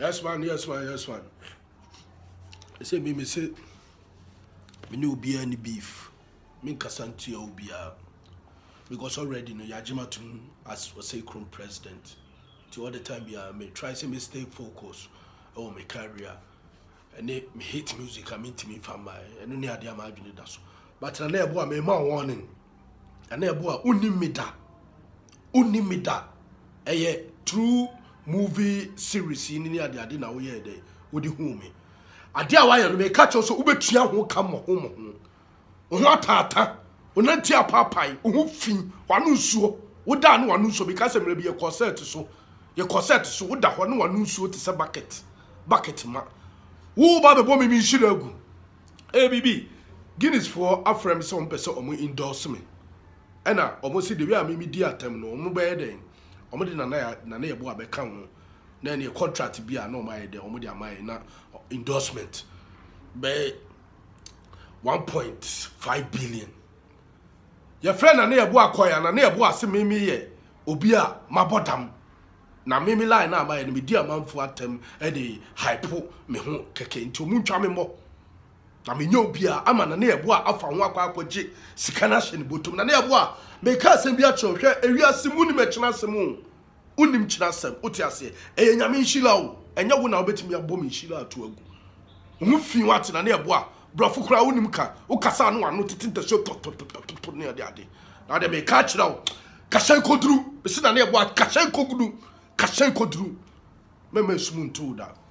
Yes, man. Yes, man. Yes, man. I say me say me no be any beef. Me kasanti obia because already no Yajima tun as was say Crown President. To all the time me try say me stay focused on my career. And me hate music. I mean to me from my and only idea my adwene da so. But na Yeaboah me ma warning. And Yeaboah unimida. Eye true movie series in ni ade na wo ye dey wo di hu me ade a wa ye no me catch so ubetua ho kam ho atata onanti apapai ho fin wanu nsuo wo da no wanu nsuo because me be ye corset so wo da ho no wanu nsuo te se bucket ma wo ba be bo me nhira agu bibi Guinness for afrem so mpese omo endorse me ena omo si de wi a me di atem no omo be den omo de na Yeaboah be kan ho na ne contract bi a no my de omo de amai na endorsement be 1.5 billion your friend na Yeaboah koya na Yeaboah se me ye obi a mabodam na me line na amai no me di amanfo atem e de hype me ho keke nti omu ntwa me mo na me obi a ama na Yeaboah afa ho akwaje sika na hye ne botom na Yeaboah me ka asem bi a cho hwe ewiase mu ni me chena asem unim chena asem oti ase e nyame nhila o enya wo na obetimi abom nhila ato agu hu fi wate na Yeaboah brofo kura unim ka wo kasa no ano tete so to ne ade na de me ka kira o kashan kodru be se na Yeaboah kashan kodru me sum ntu da